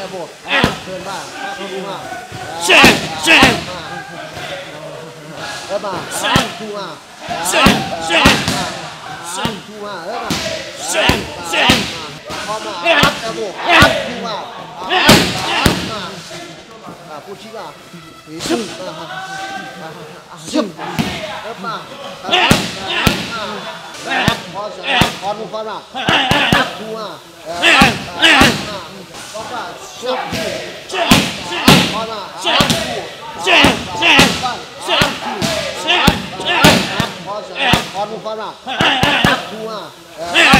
บวกเดินมาเข้าดูมาเออมาดูมาดูมาเออมาพอมาเออบวกดูมาพูดชิว่าซึมซึมเออมาพอดูพอมาดูมาก็ว่าซึมพอมาพอดูพอมาดูมา